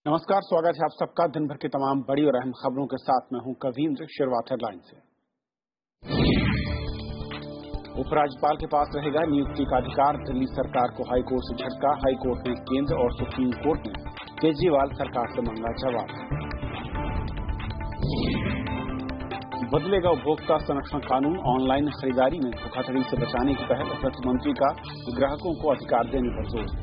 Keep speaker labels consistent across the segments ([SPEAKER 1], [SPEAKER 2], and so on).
[SPEAKER 1] नमस्कार, स्वागत है आप सबका दिन भर की तमाम बड़ी और अहम खबरों के साथ। मैं हूं कवींद्र। शुरुआत हेडलाइन से। उपराज्यपाल के पास रहेगा नियुक्ति का अधिकार। दिल्ली सरकार को हाईकोर्ट से झटका। हाईकोर्ट ने केंद्र और सुप्रीम कोर्ट ने केजरीवाल सरकार से मांगा जवाब। बदलेगा उपभोक्ता संरक्षण कानून। ऑनलाइन खरीदारी में धोखाधड़ी से बचाने की पहल। वित्त मंत्री का ग्राहकों को अधिकार देने पर जोर।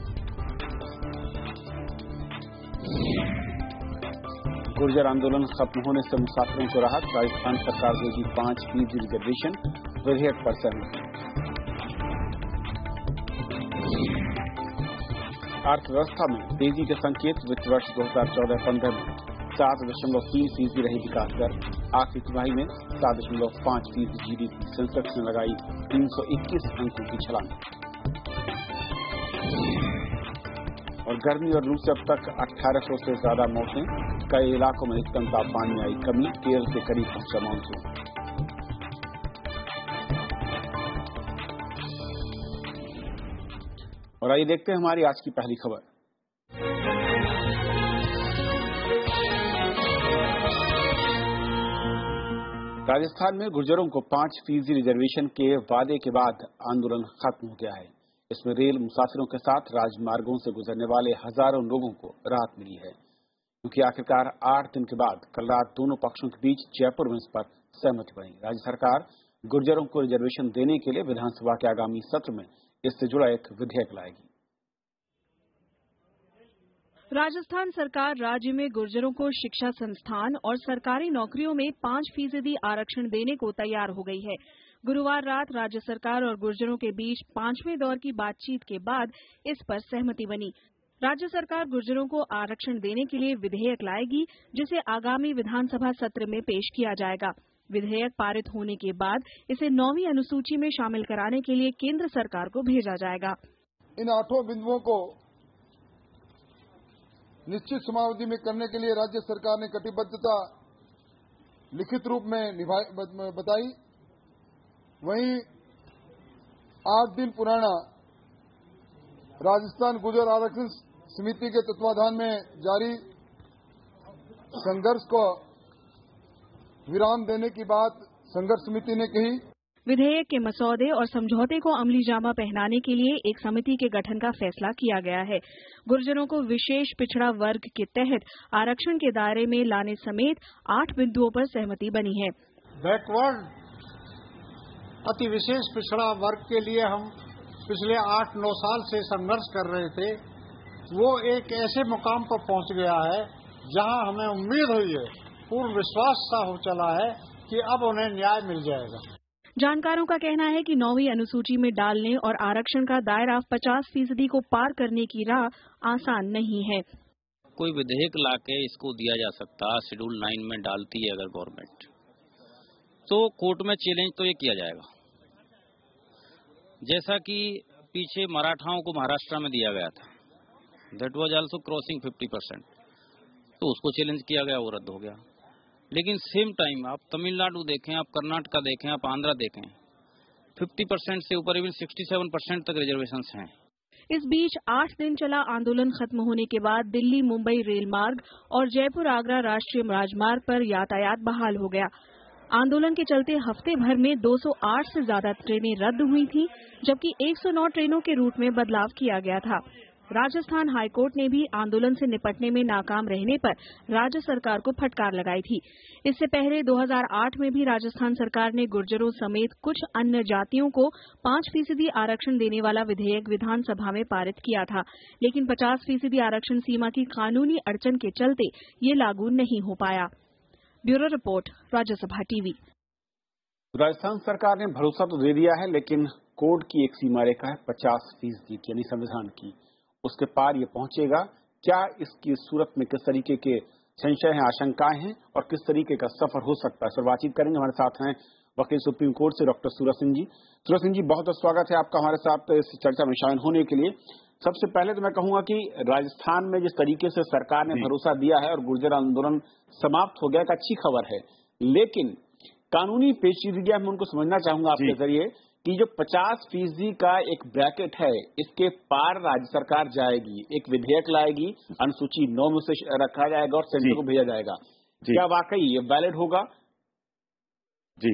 [SPEAKER 1] गुर्जर आंदोलन खत्म होने से मुसाफिरों को राहत। राजस्थान सरकार देगी 5% रिजर्वेशन। विधेयक पर सहमति। अर्थव्यवस्था में तेजी के संकेत। वित्त वर्ष 2014-15 में 7.3% रही विकास दर। आखिरी तिमाही में 7.5% जीडीपी। सेंसेक्स ने लगाई 321 अंकों की छलांग। और गर्मी और लू से अब तक 1800 से ज्यादा मौतें। कई इलाकों में अधिकतम तापमान में आई कमी। केरल के करीब पहुंचा मानसून। और आइए देखते हैं हमारी आज की पहली खबर। राजस्थान में गुर्जरों को 5% रिजर्वेशन के वादे के बाद आंदोलन खत्म हो गया है। इसमें रेल मुसाफिरों के साथ राजमार्गों से गुजरने वाले हजारों लोगों को राहत मिली है, क्योंकि आखिरकार 8 दिन के बाद कल रात दोनों पक्षों के बीच जयपुर में इस पर सहमति बनी। राज्य सरकार गुर्जरों को रिजर्वेशन देने के लिए विधानसभा के आगामी सत्र में इससे जुड़ा एक विधेयक लाएगी।
[SPEAKER 2] राजस्थान सरकार राज्य में गुर्जरों को शिक्षा संस्थान और सरकारी नौकरियों में 5% आरक्षण देने को तैयार हो गई है। गुरुवार रात राज्य सरकार और गुर्जरों के बीच 5वें दौर की बातचीत के बाद इस पर सहमति बनी। राज्य सरकार गुर्जरों को आरक्षण देने के लिए विधेयक लाएगी, जिसे आगामी विधानसभा सत्र में पेश किया जाएगा। विधेयक पारित होने के बाद इसे 9वीं अनुसूची में शामिल कराने के लिए केंद्र सरकार को भेजा जाएगा।
[SPEAKER 3] इन 8 बिंदुओं को निश्चित समयावधि में करने के लिए राज्य सरकार ने कटिबद्धता लिखित रूप में बताई। वहीं 8 दिन पुराना राजस्थान गुर्जर आरक्षण समिति के तत्वाधान में जारी संघर्ष को विराम देने की बात संघर्ष समिति ने कही।
[SPEAKER 2] विधेयक के मसौदे और समझौते को अमली जामा पहनाने के लिए एक समिति के गठन का फैसला किया गया है। गुर्जरों को विशेष पिछड़ा वर्ग के तहत आरक्षण के दायरे में लाने समेत 8 बिंदुओं पर सहमति बनी है।
[SPEAKER 4] बैकवर्ड अति विशेष पिछड़ा वर्ग के लिए हम पिछले 8-9 साल से संघर्ष कर रहे थे, वो एक ऐसे मुकाम पर पहुंच गया है जहां हमें उम्मीद हुई है, पूर्ण विश्वास सा हो चला है कि अब उन्हें न्याय मिल जाएगा।
[SPEAKER 2] जानकारों का कहना है कि 9वीं अनुसूची में डालने और आरक्षण का दायरा 50% को पार करने की राह आसान नहीं है।
[SPEAKER 5] कोई विधेयक लाके इसको दिया जा सकता, शेड्यूल 9 में डालती है अगर गवर्नमेंट, तो कोर्ट में चैलेंज तो ये किया जाएगा। जैसा कि पीछे मराठाओं को महाराष्ट्र में दिया गया था, दैट वाज आल्सो क्रॉसिंग 50%, तो उसको चैलेंज किया गया, वो रद्द हो गया। लेकिन सेम टाइम आप तमिलनाडु देखें, आप कर्नाटका देखें, आप आंध्रा देखें, 50% से ऊपर इवन 67% तक रिजर्वेशन हैं।
[SPEAKER 2] इस बीच 8 दिन चला आंदोलन खत्म होने के बाद दिल्ली मुंबई रेल मार्ग और जयपुर आगरा राष्ट्रीय राजमार्ग पर यातायात बहाल हो गया। आंदोलन के चलते हफ्ते भर में 208 से ज्यादा ट्रेनें रद्द हुई थी, जबकि 109 ट्रेनों के रूट में बदलाव किया गया था। राजस्थान हाईकोर्ट ने भी आंदोलन से निपटने में नाकाम रहने पर राज्य सरकार को फटकार लगाई थी। इससे पहले 2008 में भी राजस्थान सरकार ने गुर्जरों समेत कुछ अन्य जातियों को 5% आरक्षण देने वाला विधेयक विधानसभा में पारित किया था, लेकिन 50% आरक्षण सीमा की कानूनी अड़चन के चलते ये लागू नहीं हो पाया। Bureau report, Rajya Sabha TV.
[SPEAKER 1] Rajasthan सरकार ने भरोसा तो दे दिया है, लेकिन कोर्ट की एक सीमा रेखा है 50% यानी संविधान की। उसके पार ये पहुंचेगा क्या? इसकी सूरत में किस तरीके के संशय हैं, आशंकाएं हैं और किस तरीके का सफर हो सकता है, सर बातचीत करेंगे। हमारे साथ हैं वकील सुप्रीम कोर्ट से डॉक्टर सूरज सिंह जी। सूरज सिंह जी, बहुत बहुत स्वागत है आपका हमारे साथ इस चर्चा में शामिल होने के लिए। सबसे पहले तो मैं कहूंगा कि राजस्थान में जिस तरीके से सरकार ने भरोसा दिया है और गुर्जर आंदोलन समाप्त हो गया, एक अच्छी खबर है, लेकिन कानूनी पेचीदगियां मैं उनको समझना चाहूंगा आपके जरिए कि जो 50% का एक ब्रैकेट है, इसके पार राज्य सरकार जाएगी, एक विधेयक लाएगी, अनुसूची 9 में से रखा जाएगा और सेंटर को भेजा जाएगा। क्या वाकई ये वैलिड होगा?
[SPEAKER 6] जी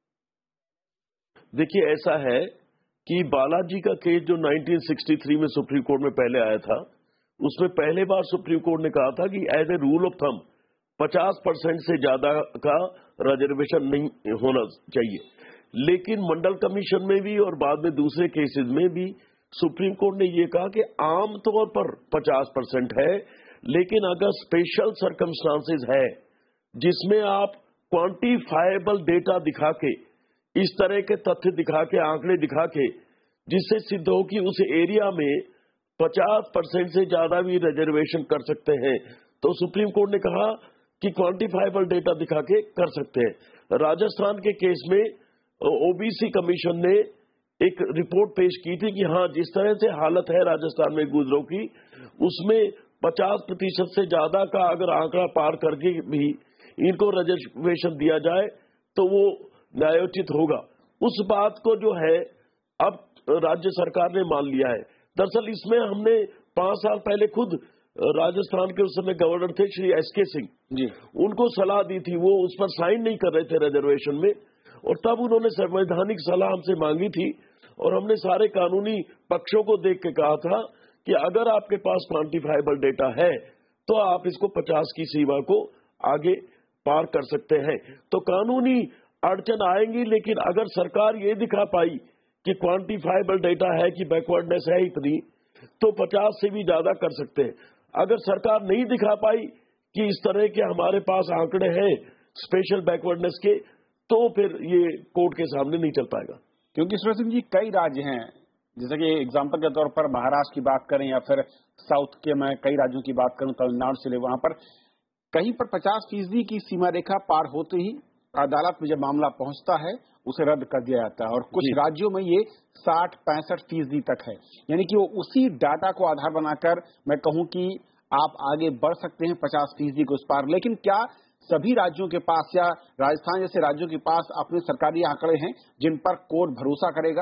[SPEAKER 6] देखिए, ऐसा है कि बालाजी का केस जो 1963 में सुप्रीम कोर्ट में पहले आया था, उसमें पहले बार सुप्रीम कोर्ट ने कहा था कि as a rule of thumb 50% से ज्यादा का रिजर्वेशन नहीं होना चाहिए। लेकिन मंडल कमीशन में भी और बाद में दूसरे केसेस में भी सुप्रीम कोर्ट ने यह कहा कि आमतौर पर 50% है, लेकिन अगर स्पेशल सर्कमस्टांसेस है जिसमें आप क्वांटिफाइबल डेटा दिखा के, इस तरह के तथ्य दिखा के, आंकड़े दिखा के, जिससे सिद्ध हो कि उस एरिया में 50% से ज्यादा भी रिजर्वेशन कर सकते हैं, तो सुप्रीम कोर्ट ने कहा कि क्वांटिफाइबल डेटा दिखा के कर सकते हैं। राजस्थान के केस में ओबीसी कमीशन ने एक रिपोर्ट पेश की थी कि हाँ, जिस तरह से हालत है राजस्थान में गुजरों की, उसमें 50% से ज्यादा का अगर आंकड़ा पार करके भी इनको रिजर्वेशन दिया जाए तो वो न्यायोचित होगा। उस बात को जो है अब राज्य सरकार ने मान लिया है। दरअसल इसमें हमने 5 साल पहले खुद राजस्थान के उस समय गवर्नर थे श्री एसके सिंह जी, उनको सलाह दी थी, वो उस पर साइन नहीं कर रहे थे रिजर्वेशन में, और तब उन्होंने संवैधानिक सलाह हमसे मांगी थी और हमने सारे कानूनी पक्षों को देख के कहा था कि अगर आपके पास क्वांटिफाइबल डेटा है तो आप इसको 50 की सीमा को आगे पार कर सकते हैं। तो कानूनी अड़चन आएंगी, लेकिन अगर सरकार ये दिखा पाई कि क्वांटिफाइबल डेटा है कि बैकवर्डनेस है इतनी, तो 50 से भी ज्यादा कर सकते हैं। अगर सरकार नहीं दिखा पाई कि इस तरह के हमारे पास आंकड़े हैं स्पेशल बैकवर्डनेस के, तो फिर ये कोर्ट के सामने नहीं चल पाएगा।
[SPEAKER 1] क्योंकि सुरेश सिंह जी, कई राज्य हैं, जैसे कि एग्जाम्पल के तौर पर महाराष्ट्र की बात करें या फिर साउथ के मैं कई राज्यों की बात करूं, तमिलनाडु से, वहां पर कहीं पर 50% की सीमा रेखा पार होते ही अदालत में जब मामला पहुंचता है उसे रद्द कर दिया जाता है, और कुछ राज्यों में ये 60-65% तक है। यानी कि वो उसी डाटा को आधार बनाकर मैं कहूं कि आप आगे बढ़ सकते हैं 50% को उस पार। लेकिन क्या सभी राज्यों के पास या राजस्थान जैसे राज्यों के पास अपने सरकारी आंकड़े हैं जिन पर कोर्ट भरोसा करेगा?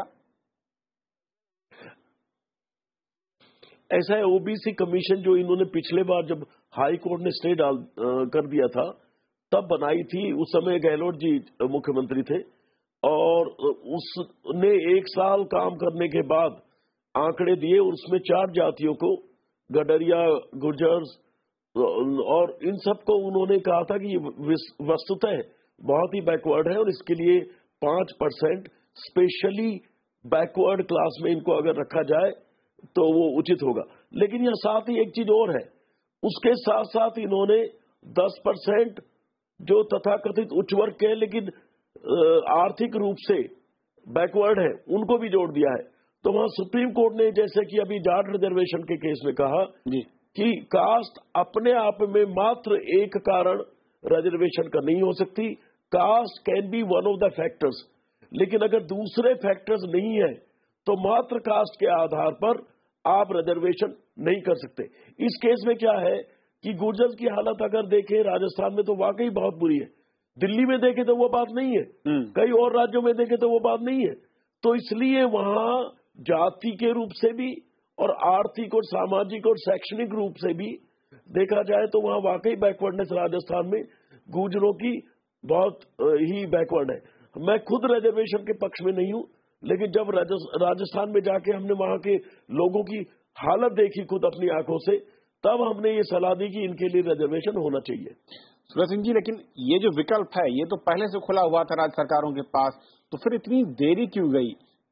[SPEAKER 6] ऐसा है, ओबीसी कमीशन जो इन्होंने पिछले बार जब हाई कोर्ट ने स्टे कर दिया था तब बनाई थी, उस समय गहलोत जी मुख्यमंत्री थे, और उसने 1 साल काम करने के बाद आंकड़े दिए। उसमें 4 जातियों को, गडरिया, गुर्जर्स और इन सबको उन्होंने कहा था कि ये वस्तुतः बहुत ही बैकवर्ड है और इसके लिए 5% स्पेशली बैकवर्ड क्लास में इनको अगर रखा जाए तो वो उचित होगा। लेकिन यह साथ ही एक चीज और है, उसके साथ साथ इन्होंने 10% जो तथाकथित उच्च वर्ग के लेकिन आर्थिक रूप से बैकवर्ड है उनको भी जोड़ दिया है। तो वहां सुप्रीम कोर्ट ने, जैसे कि अभी जाट रिजर्वेशन के केस में कहा कि कास्ट अपने आप में मात्र एक कारण रिजर्वेशन का नहीं हो सकती, caste can be one of the factors, लेकिन अगर दूसरे फैक्टर्स नहीं है तो मात्र कास्ट के आधार पर आप रिजर्वेशन नहीं कर सकते। इस केस में क्या है कि गुर्जर्स की हालत अगर देखें राजस्थान में तो वाकई बहुत बुरी है, दिल्ली में देखें तो वो बात नहीं है, कई और राज्यों में देखें तो वो बात नहीं है। तो इसलिए वहां जाति के रूप से भी और आर्थिक और सामाजिक और शैक्षणिक रूप से भी देखा जाए तो वहां वाकई बैकवर्डनेस राजस्थान में गुर्जरों की बहुत ही बैकवर्ड है। मैं खुद रिजर्वेशन के पक्ष में नहीं हूं, लेकिन जब राजस्थान में जाके हमने वहां के लोगों की हालत देखी खुद अपनी आंखों से, तब हमने ये सलाह दी कि इनके लिए रिजर्वेशन होना चाहिए।
[SPEAKER 1] सुरेश सिंह जी, लेकिन ये जो विकल्प है ये तो पहले से खुला हुआ था राज्य सरकारों के पास, तो फिर इतनी देरी क्यों गई?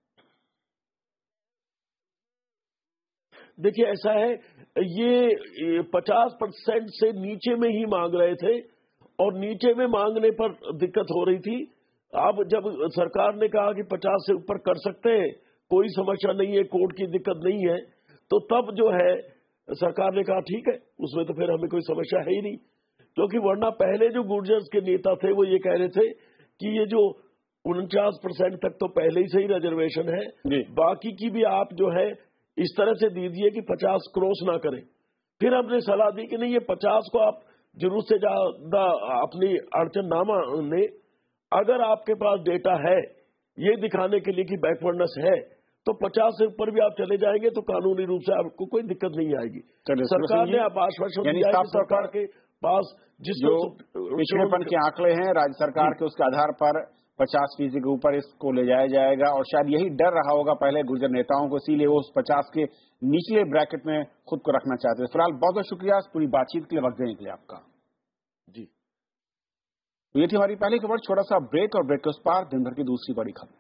[SPEAKER 6] देखिए ऐसा है, ये 50% से नीचे में ही मांग रहे थे और नीचे में मांगने पर दिक्कत हो रही थी। अब जब सरकार ने कहा कि 50 से ऊपर कर सकते हैं, कोई समस्या नहीं है, कोर्ट की दिक्कत नहीं है, तो तब जो है सरकार ने कहा ठीक है, उसमें तो फिर हमें कोई समस्या है ही नहीं। क्योंकि वरना पहले जो गुर्जर्स के नेता थे वो ये कह रहे थे कि ये जो 49% तक तो पहले ही से ही रिजर्वेशन है, बाकी की भी आप जो है इस तरह से दीजिए कि 50 क्रॉस ना करें। फिर हमने सलाह दी कि नहीं, ये 50 को आप जरूरत से ज्यादा अपनी अड़चन ना माने, अगर आपके पास डेटा है ये दिखाने के लिए कि बैकवर्डनेस है, तो 50 से ऊपर भी आप चले जाएंगे तो कानूनी रूप से आपको कोई दिक्कत नहीं आएगी। सरकार ने आप आश्वासन दिया है कि सरकार के पास जिस
[SPEAKER 1] पिछड़ेपन के आंकड़े हैं राज्य सरकार के, उसके आधार पर 50% के ऊपर इसको ले जाया जाएगा, और शायद यही डर रहा होगा पहले गुर्जर नेताओं को, इसीलिए वो उस 50 के निचले ब्रैकेट में खुद को रखना चाहते थे। फिलहाल बहुत बहुत शुक्रिया इस पूरी बातचीत के लिए, वक्त देने के लिए आपका।
[SPEAKER 6] जी,
[SPEAKER 1] तो ये थी हमारी पहली खबर। छोटा सा ब्रेक, और ब्रेक के उस पार दिन भर की दूसरी बड़ी खबर।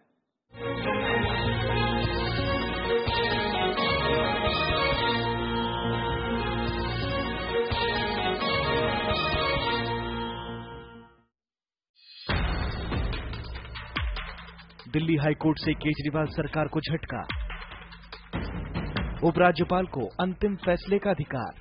[SPEAKER 7] दिल्ली हाईकोर्ट से केजरीवाल सरकार को झटका, उपराज्यपाल को अंतिम फैसले का अधिकार।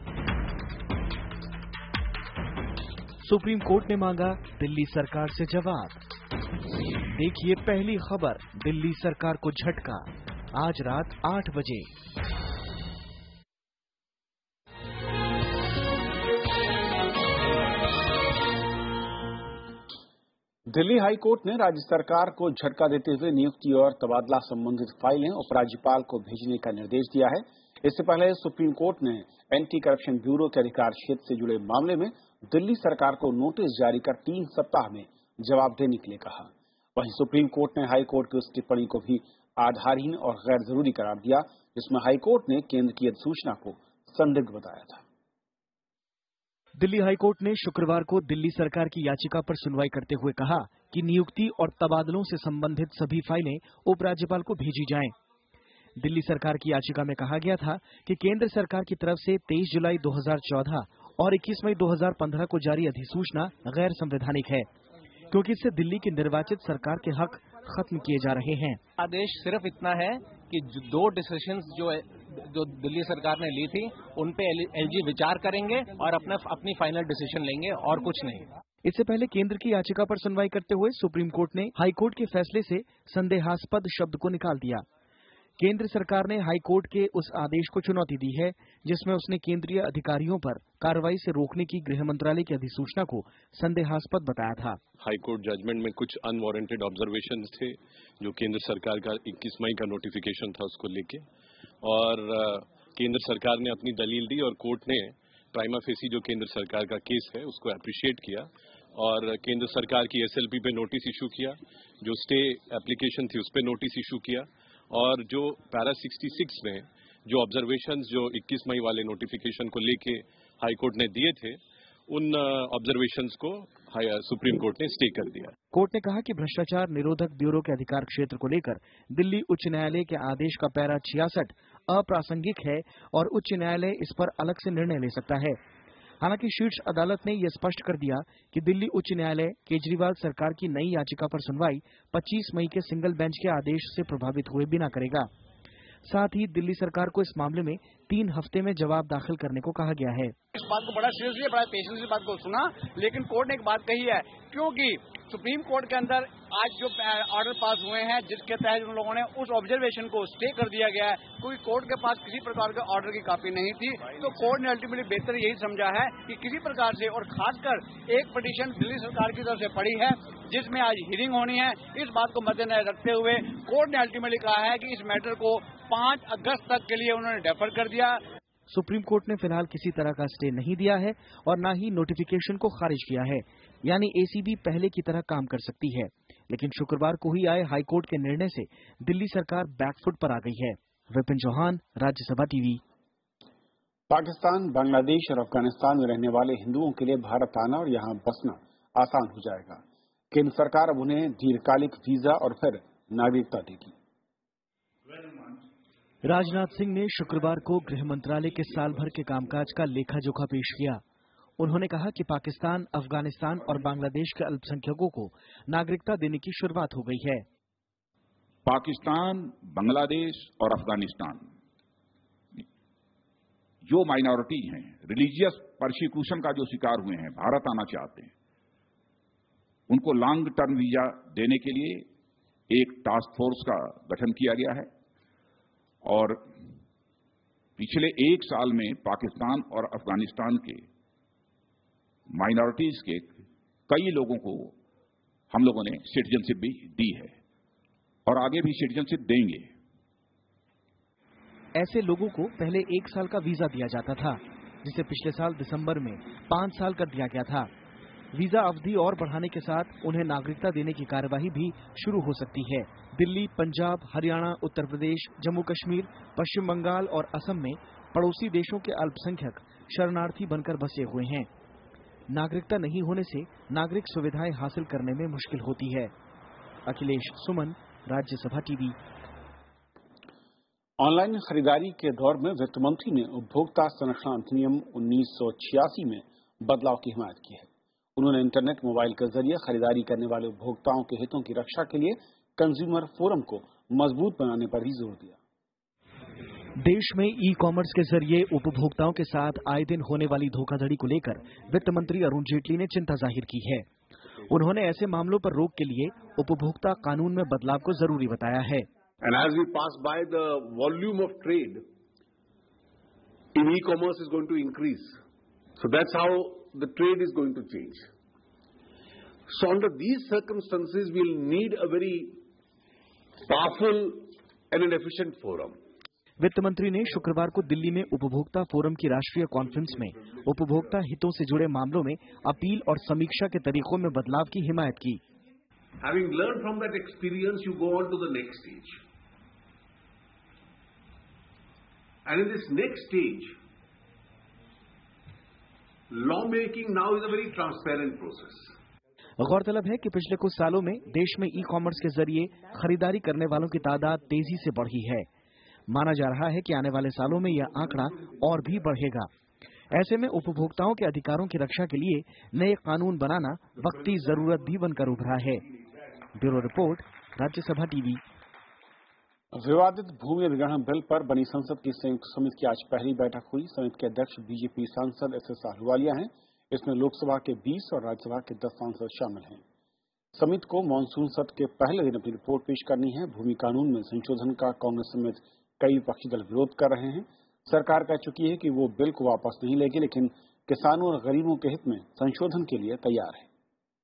[SPEAKER 7] सुप्रीम कोर्ट ने मांगा दिल्ली सरकार से जवाब। देखिए पहली खबर, दिल्ली सरकार को झटका, आज रात 8 बजे।
[SPEAKER 1] दिल्ली हाईकोर्ट ने राज्य सरकार को झटका देते हुए नियुक्ति और तबादला संबंधित फाइलें उपराज्यपाल को भेजने का निर्देश दिया है। इससे पहले सुप्रीम कोर्ट ने एंटी करप्शन ब्यूरो के अधिकार क्षेत्र से जुड़े मामले में दिल्ली सरकार को नोटिस जारी कर 3 सप्ताह में जवाब देने के लिए कहा। वहीं सुप्रीम कोर्ट ने हाईकोर्ट की उस टिप्पणी को भी आधारहीन और गैर जरूरी करार दिया जिसमें हाईकोर्ट ने केंद्र की अधिसूचना को संदिग्ध बताया था।
[SPEAKER 7] दिल्ली हाईकोर्ट ने शुक्रवार को दिल्ली सरकार की याचिका पर सुनवाई करते हुए कहा कि नियुक्ति और तबादलों से संबंधित सभी फाइलें उपराज्यपाल को भेजी जाएं। दिल्ली सरकार की याचिका में कहा गया था कि केंद्र सरकार की तरफ से 23 जुलाई 2014 और 21 मई 2015 को जारी अधिसूचना गैर संवैधानिक है, क्योंकि इससे दिल्ली की निर्वाचित सरकार के हक खत्म किए जा रहे हैं।
[SPEAKER 8] आदेश सिर्फ इतना है कि 2 डिसीजंस जो दिल्ली सरकार ने ली थी उन पे एलजी विचार करेंगे और अपनी फाइनल डिसीजन लेंगे, और कुछ नहीं।
[SPEAKER 7] इससे पहले केंद्र की याचिका पर सुनवाई करते हुए सुप्रीम कोर्ट ने हाईकोर्ट के फैसले से संदेहास्पद शब्द को निकाल दिया। केंद्र सरकार ने हाईकोर्ट के उस आदेश को चुनौती दी है जिसमें उसने केंद्रीय अधिकारियों पर कार्रवाई से रोकने की गृह मंत्रालय की अधिसूचना को संदेहास्पद बताया था।
[SPEAKER 9] हाईकोर्ट जजमेंट में कुछ अनवारंटेड ऑब्जर्वेशन थे जो केंद्र सरकार का 21 मई का नोटिफिकेशन था उसको लेके, और केंद्र सरकार ने अपनी दलील दी और कोर्ट ने प्राइमा फेसी जो केंद्र सरकार का केस है उसको अप्रिशिएट किया और केंद्र सरकार की एसएलपी पे नोटिस इशू किया, जो स्टे एप्लीकेशन थी उस पे नोटिस इशू किया, और जो पैरा 66 में जो ऑब्जर्वेशंस जो 21 मई वाले नोटिफिकेशन को लेके हाईकोर्ट ने दिए थे उन ऑब्जर्वेशंस को सुप्रीम कोर्ट ने स्टे कर दिया।
[SPEAKER 7] कोर्ट ने कहा कि भ्रष्टाचार निरोधक ब्यूरो के अधिकार क्षेत्र को लेकर दिल्ली उच्च न्यायालय के आदेश का पैरा 66 अप्रासंगिक है और उच्च न्यायालय इस पर अलग से निर्णय ले सकता है। हालांकि शीर्ष अदालत ने यह स्पष्ट कर दिया कि दिल्ली उच्च न्यायालय केजरीवाल सरकार की नई याचिका पर सुनवाई 25 मई के सिंगल बेंच के आदेश से प्रभावित हुए बिना करेगा। साथ ही दिल्ली सरकार को इस मामले में 3 हफ्ते में जवाब दाखिल करने को कहा गया है।
[SPEAKER 10] इस बात को बड़ा सीरियसली, बड़ा पेशेंस से बात को सुना, लेकिन कोर्ट ने एक बात कही है, क्योंकि सुप्रीम कोर्ट के अंदर आज जो ऑर्डर पास हुए हैं जिसके तहत उन लोगों ने उस ऑब्जर्वेशन को स्टे कर दिया गया है, क्योंकि कोर्ट के पास किसी प्रकार के ऑर्डर की कॉपी नहीं थी, तो कोर्ट ने अल्टीमेटली बेहतर यही समझा है कि किसी प्रकार से, और खासकर एक पिटीशन दिल्ली सरकार की तरफ से पड़ी है जिसमें आज हियरिंग होनी है, इस बात को मद्देनजर रखते हुए कोर्ट ने अल्टीमेटली कहा है कि इस मैटर को 5 अगस्त तक के लिए उन्होंने डेफर कर दिया।
[SPEAKER 7] सुप्रीम कोर्ट ने फिलहाल किसी तरह का स्टे नहीं दिया है और न ही नोटिफिकेशन को खारिज किया है, यानी एसीबी पहले की तरह काम कर सकती है। लेकिन शुक्रवार को ही आए हाईकोर्ट के निर्णय से दिल्ली सरकार बैकफुट पर आ गई है। विपिन चौहान, राज्यसभा टीवी।
[SPEAKER 1] पाकिस्तान, बांग्लादेश और अफगानिस्तान में रहने वाले हिंदुओं के लिए भारत आना और यहाँ बसना आसान हो जाएगा। केंद्र सरकार अब उन्हें दीर्घकालिक वीजा और फिर नागरिकता देगी।
[SPEAKER 7] राजनाथ सिंह ने शुक्रवार को गृह मंत्रालय के साल भर के कामकाज का लेखा जोखा पेश किया। उन्होंने कहा कि पाकिस्तान, अफगानिस्तान और बांग्लादेश के अल्पसंख्यकों को नागरिकता देने की शुरुआत हो गई है।
[SPEAKER 11] पाकिस्तान, बांग्लादेश और अफगानिस्तान जो माइनॉरिटी हैं, रिलीजियस परसिक्यूशन का जो शिकार हुए हैं, भारत आना चाहते हैं, उनको लॉन्ग टर्म वीजा देने के लिए एक टास्क फोर्स का गठन किया गया है और पिछले 1 साल में पाकिस्तान और अफगानिस्तान के माइनॉरिटीज के कई लोगों को हम लोगों ने सिटीजनशिप भी दी है। और आगे भी सिटीजनशिप देंगे।
[SPEAKER 7] ऐसे लोगों को पहले 1 साल का वीजा दिया जाता था, जिसे पिछले साल दिसंबर में 5 साल कर दिया गया था। वीजा अवधि और बढ़ाने के साथ उन्हें नागरिकता देने की कार्यवाही भी शुरू हो सकती है। दिल्ली, पंजाब, हरियाणा, उत्तर प्रदेश, जम्मू कश्मीर, पश्चिम बंगाल और असम में पड़ोसी देशों के अल्पसंख्यक शरणार्थी बनकर बसे हुए हैं। नागरिकता नहीं होने से नागरिक सुविधाएं हासिल करने में मुश्किल होती है। अखिलेश सुमन, राज्यसभा टीवी।
[SPEAKER 1] ऑनलाइन खरीदारी के दौर में वित्त मंत्री ने उपभोक्ता संरक्षण अधिनियम 1986 में बदलाव की हिमायत की है। उन्होंने इंटरनेट, मोबाइल के जरिए खरीदारी करने वाले उपभोक्ताओं के हितों की रक्षा के लिए कंज्यूमर फोरम को मजबूत बनाने पर भी जोर दिया।
[SPEAKER 7] देश में ई कॉमर्स के जरिए उपभोक्ताओं के साथ आए दिन होने वाली धोखाधड़ी को लेकर वित्त मंत्री अरुण जेटली ने चिंता जाहिर की है। उन्होंने ऐसे मामलों पर रोक के लिए उपभोक्ता कानून में बदलाव को जरूरी बताया है।
[SPEAKER 12] And as we pass by, the volume of trade in e-commerce is going to increase. So that's how the trade is going to change. So under these circumstances, we'll need a very powerful and an efficient forum.
[SPEAKER 7] वित्त मंत्री ने शुक्रवार को दिल्ली में उपभोक्ता forum की राष्ट्रीय conference में उपभोक्ता हितों से जुड़े मामलों में अपील और समीक्षा के तरीकों में बदलाव की हिमायत की।
[SPEAKER 12] Having learned from that experience, you go on to the next stage. And in this next stage, lawmaking now is a very transparent process.
[SPEAKER 7] गौरतलब है कि पिछले कुछ सालों में देश में ई कॉमर्स के जरिए खरीदारी करने वालों की तादाद तेजी से बढ़ी है। माना जा रहा है कि आने वाले सालों में यह आंकड़ा और भी बढ़ेगा। ऐसे में उपभोक्ताओं के अधिकारों की रक्षा के लिए नए कानून बनाना वक्ती जरूरत भी बनकर उभरा है। Bureau report, Rajya Sabha TV.
[SPEAKER 1] विवादित भूमि अधिग्रहण बिल पर बनी संसद की संयुक्त समिति की आज पहली बैठक हुई। समिति के अध्यक्ष बीजेपी सांसद एस आहलूवालिया हैं। इसमें लोकसभा के 20 और राज्यसभा के 10 सांसद शामिल हैं। समिति को मानसून सत्र के पहले दिन अपनी रिपोर्ट पेश करनी है। भूमि कानून में संशोधन का कांग्रेस समेत कई विपक्षी दल विरोध कर रहे हैं। सरकार कह चुकी है कि वो बिल को वापस नहीं लेगी, लेकिन किसानों और गरीबों के हित में संशोधन के लिए तैयार है।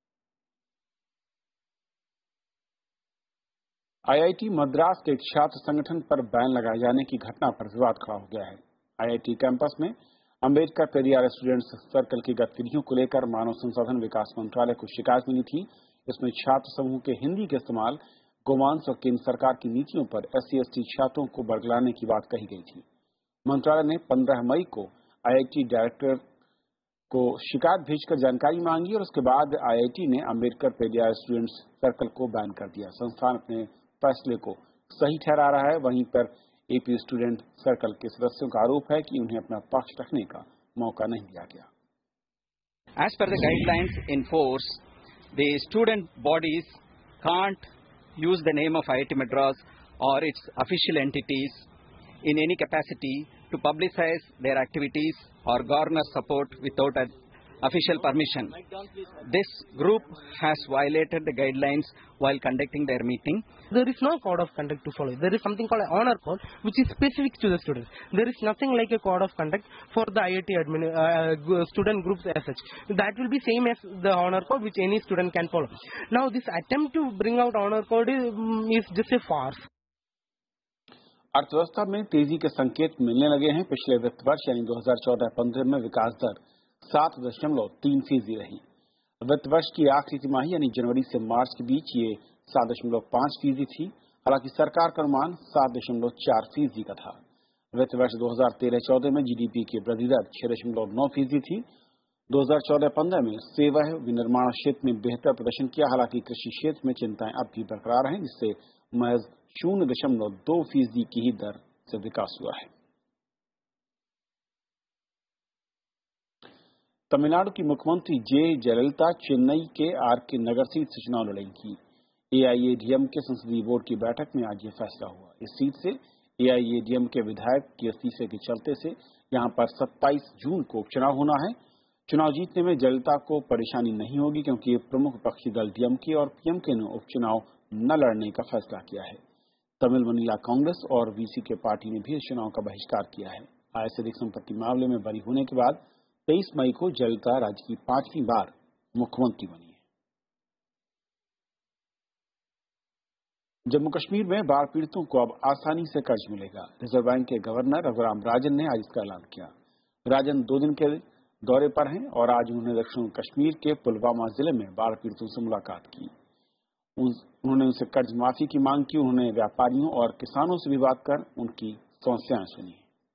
[SPEAKER 1] आईआईटी मद्रास के एक छात्र संगठन पर बैन लगाए जाने की घटना पर विवाद खड़ा हो गया है। आईआईटी कैंपस में अंबेडकर पेरियार स्टूडेंट्स सर्कल की गतिविधियों को लेकर मानव संसाधन विकास मंत्रालय को शिकायत मिली थी। इसमें छात्र समूह के हिंदी के इस्तेमाल, गोमांस और केंद्र सरकार की नीतियों पर SC/ST छात्रों को बरगलाने की बात कही गई थी। मंत्रालय ने 15 मई को आईआईटी डायरेक्टर को शिकायत भेजकर जानकारी मांगी और उसके बाद आईआईटी ने अंबेडकर पेरियार स्टूडेंट्स सर्कल को बैन कर दिया। संस्थान अपने फैसले को सही ठहरा रहा है। वहीं पर एपी स्टूडेंट सर्कल के सदस्यों का आरोप है कि उन्हें अपना पक्ष रखने का मौका नहीं दिया गया।
[SPEAKER 10] As per the guidelines in force, the student bodies can't use the name of IIT Madras or its official entities in any capacity to publicize their activities or garner support without an official permission. This group has violated the guidelines while conducting their meeting.
[SPEAKER 13] There is no code of conduct to follow. There is something called an honor code, which is specific to the students. There is nothing like a code of conduct for the IIT student groups as such. That will be same as the honor code, which any student can follow. Now, this attempt to bring out honor code is just a farce.
[SPEAKER 1] अर्थव्यवस्था में तेजी के संकेत मिलने लगे हैं। पिछले वित्त वर्ष यानी 2014-15 में विकास दर 7.3% रही। वित्त वर्ष की आखिरी तिमाही यानी जनवरी से मार्च के बीच ये 7.5% थी। हालांकि सरकार का अनुमान 7.4% का था। वित्त वर्ष 2013-14 में जीडीपी की वृद्धि दर 6.9% थी। 2014-15 में सेवा विनिर्माण क्षेत्र में बेहतर प्रदर्शन किया। हालांकि कृषि क्षेत्र में चिंताएं अब भी बरकरार हैं, जिससे महज 0.2% की ही दर से विकास हुआ है। तमिलनाडु की मुख्यमंत्री जे जयललिता चेन्नई के आरके नगर सीट से चुनाव लड़ेंगी। एआईएडीएमके संसदीय बोर्ड की बैठक में आज ये फैसला हुआ। इस सीट से एआईएडीएमके विधायक के इस्तीफे के चलते से यहां पर 27 जून को उपचुनाव होना है। चुनाव जीतने में जयललिता को परेशानी नहीं होगी, क्योंकि प्रमुख विपक्षी दल डीएमके और पीएमके ने उपचुनाव न लड़ने का फैसला किया है। तमिल मनीला कांग्रेस और वीसीके पार्टी ने भी इस चुनाव का बहिष्कार किया है। आय से अधिक संपत्ति मामले में बरी होने के बाद 23 मई को जयललिता राज्य की 5वीं बार मुख्यमंत्री बनी है। जम्मू कश्मीर में बाढ़ पीड़ितों को अब आसानी से कर्ज मिलेगा। रिजर्व बैंक के गवर्नर रघुराम राजन ने आज इसका ऐलान किया। राजन 2 दिन के दौरे पर हैं और आज उन्होंने दक्षिण कश्मीर के पुलवामा जिले में बाढ़ पीड़ितों से मुलाकात की। उन्होंने उनसे कर्ज माफी की मांग की। उन्होंने व्यापारियों और किसानों से भी बात कर उनकी समस्याएं सुनी।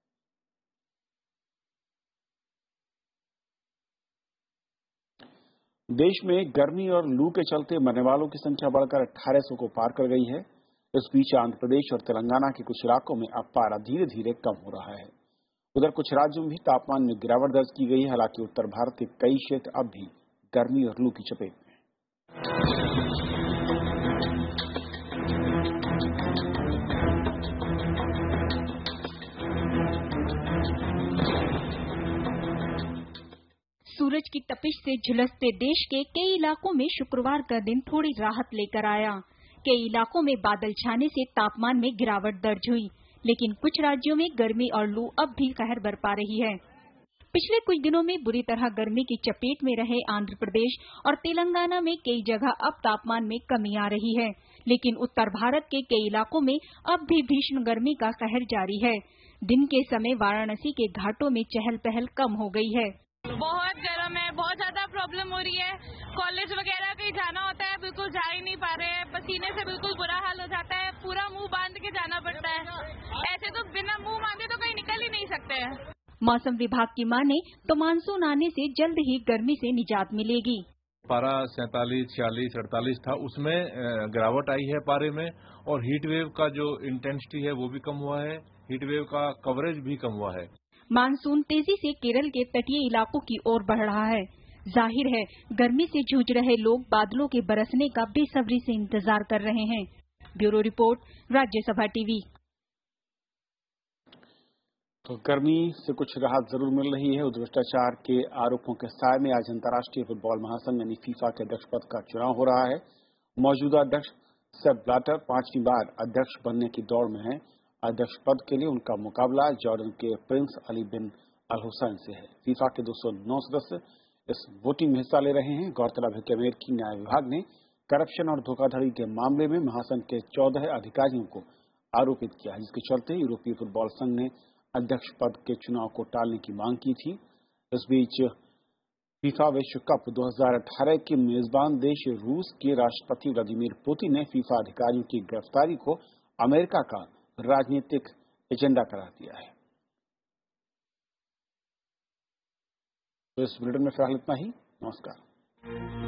[SPEAKER 1] देश में गर्मी और लू के चलते मरने वालों की संख्या बढ़कर 1800 को पार कर गई है। इस बीच आंध्र प्रदेश और तेलंगाना के कुछ इलाकों में अब पारा धीरे धीरे कम हो रहा है। उधर कुछ राज्यों में भी तापमान में गिरावट दर्ज की गई है। हालांकि उत्तर भारत के कई क्षेत्र अब भी गर्मी और लू की चपेट में हैं।
[SPEAKER 14] सूरज की तपिश से झुलसते देश के कई इलाकों में शुक्रवार का दिन थोड़ी राहत लेकर आया। कई इलाकों में बादल छाने से तापमान में गिरावट दर्ज हुई, लेकिन कुछ राज्यों में गर्मी और लू अब भी कहर बरपा रही है। पिछले कुछ दिनों में बुरी तरह गर्मी की चपेट में रहे आंध्र प्रदेश और तेलंगाना में कई जगह अब तापमान में कमी आ रही है, लेकिन उत्तर भारत के कई इलाकों में अब भी भीषण गर्मी का कहर जारी है। दिन के समय वाराणसी के घाटों में चहल पहल कम हो गई है।
[SPEAKER 15] बहुत गर्म है, बहुत ज्यादा प्रॉब्लम हो रही है। कॉलेज वगैरह कहीं जाना होता है, बिल्कुल जा ही नहीं पा रहे हैं। पसीने से बिल्कुल बुरा हाल हो जाता है, पूरा मुंह बांध के जाना पड़ता है। ऐसे तो बिना मुंह बांधे तो कहीं निकल ही नहीं सकते हैं।
[SPEAKER 14] मौसम विभाग की माने तो मानसून आने से जल्द ही गर्मी से निजात मिलेगी।
[SPEAKER 16] पारा 47, 46, 48 था, उसमें गिरावट आई है पारे में, और हीट वेव का जो इंटेंसिटी है वो भी कम हुआ है, हीट वेव का कवरेज भी कम हुआ है।
[SPEAKER 14] मानसून तेजी से केरल के तटीय इलाकों की ओर बढ़ रहा है। जाहिर है गर्मी से जूझ रहे लोग बादलों के बरसने का बेसब्री से इंतजार कर रहे हैं। Bureau report, Rajya Sabha TV.
[SPEAKER 1] तो गर्मी से कुछ राहत जरूर मिल रही है। भ्रष्टाचार के आरोपों के साय में आज अंतर्राष्ट्रीय फुटबॉल महासंघ यानी फीफा के अध्यक्ष पद का चुनाव हो रहा है। मौजूदा अध्यक्ष सेप ब्लैटर 5वीं बार अध्यक्ष बनने की दौड़ में है। अध्यक्ष पद के लिए उनका मुकाबला जॉर्डन के prince Ali bin Al Hussein से है। फीफा के 209 सदस्य इस वोटिंग में हिस्सा ले रहे हैं। गौरतलब है कि अमेरिकी न्याय विभाग ने करप्शन और धोखाधड़ी के मामले में महासंघ के 14 अधिकारियों को आरोपित किया, जिसके चलते यूरोपीय फुटबॉल संघ ने अध्यक्ष पद के चुनाव को टालने की मांग की थी। इस बीच फीफा विश्व कप 2018 के मेजबान देश रूस के राष्ट्रपति व्लादिमीर पुतिन ने फीफा अधिकारियों की गिरफ्तारी को अमेरिका का राजनीतिक एजेंडा करार दिया है। तो इस बुलेटिन में फिलहाल इतना ही। नमस्कार।